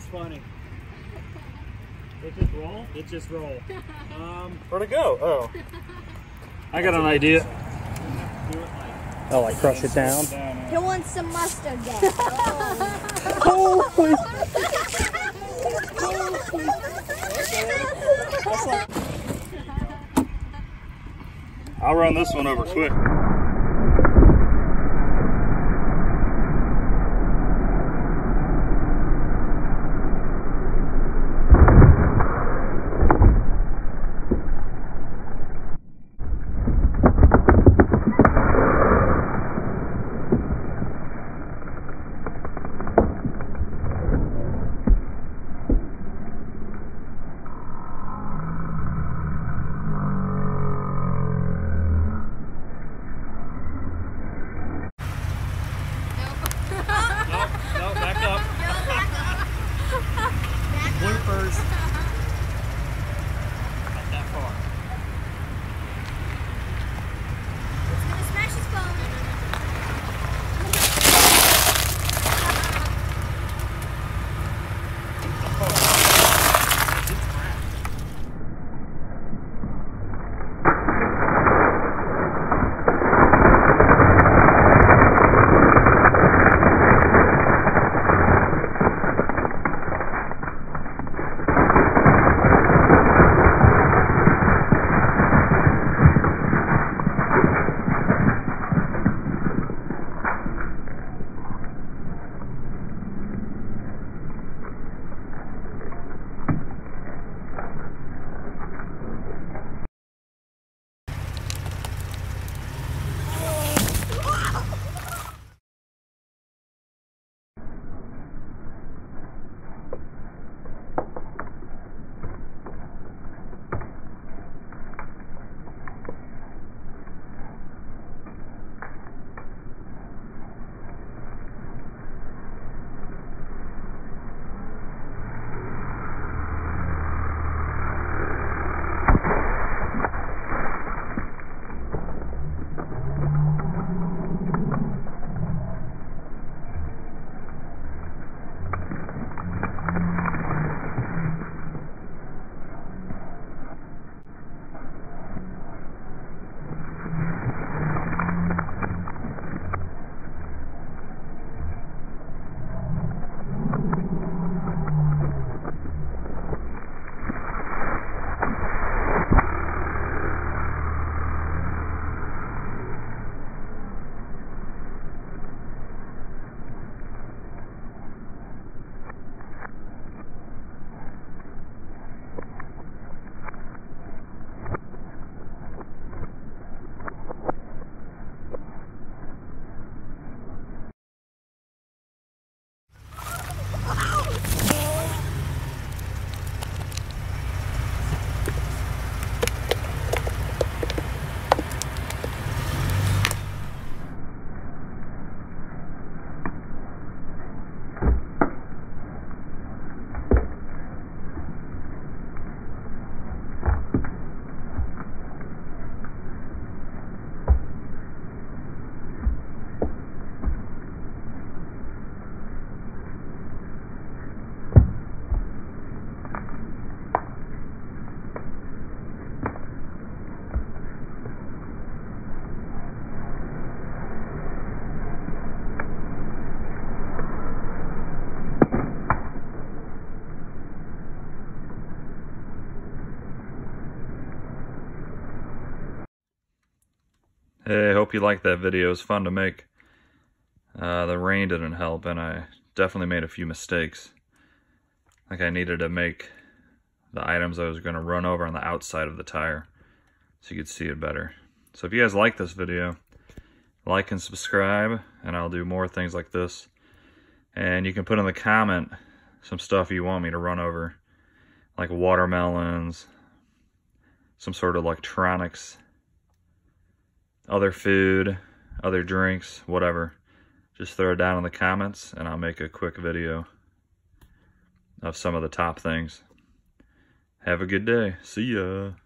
is funny. It just roll? It just roll. Where'd it go? Oh. I got an idea. Oh, like crush it down? He wants some mustard gas. Oh, please. I'll run this one over quick. Bloopers. Not that far. It's gonna smash his phone. Hey, I hope you liked that video. It was fun to make. The rain didn't help, and I definitely made a few mistakes. Like I needed to make the items I was going to run over on the outside of the tire so you could see it better. So if you guys like this video, like and subscribe, and I'll do more things like this. And you can put in the comment some stuff you want me to run over, like watermelons, some sort of electronics, other food, other drinks, whatever. Just throw it down in the comments and I'll make a quick video of some of the top things. Have a good day. See ya.